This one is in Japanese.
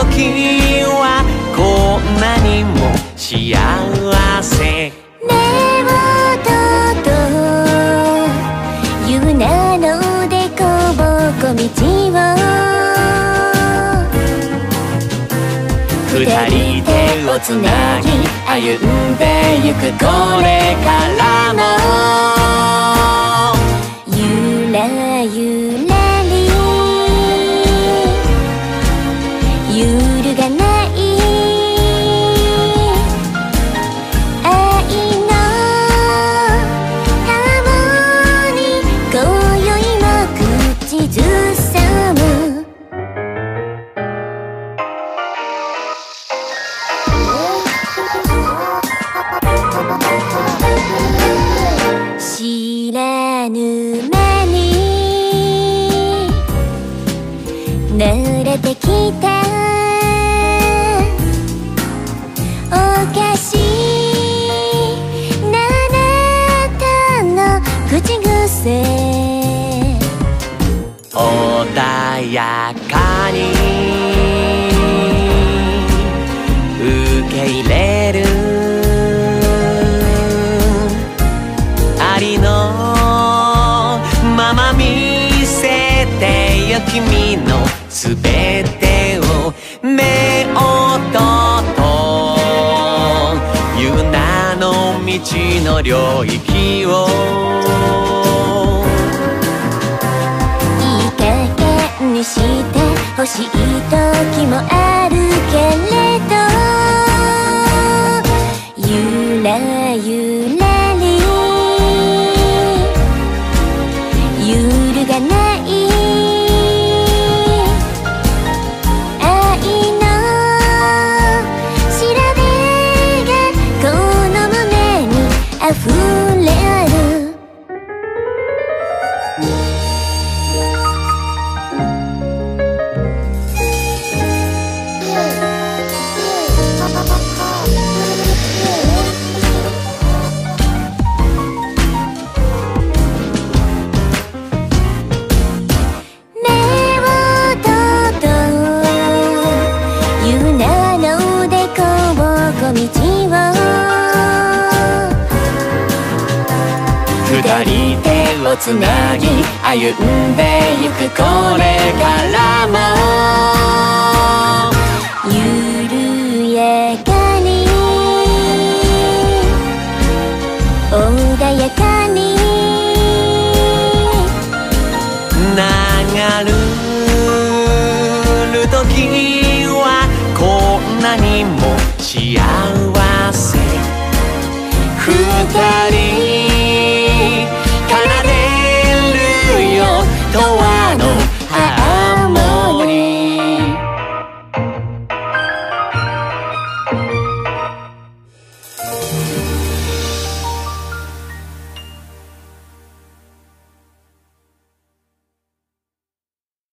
時はこんなにも幸せ。 寝言という名のでこぼこ道を二人手をつなぎ歩んでゆくこれからもゆらゆらり揺るがない愛のハーモニー今宵も口ずさむ知らぬ間に慣れてきたおかしなあなたの口癖穏やかに受け入れるありのまま見せてよ君のすべてを目音という名の道の領域をいい加減にしてほしい時もあるけれどゆらゆらり揺るがない愛の調べがこの胸に溢れる目をとという名のでこぼこ道を二人手をつなぎ歩んでゆくこれからも緩やかに穏やかに流る時はこんなにも幸せ。二人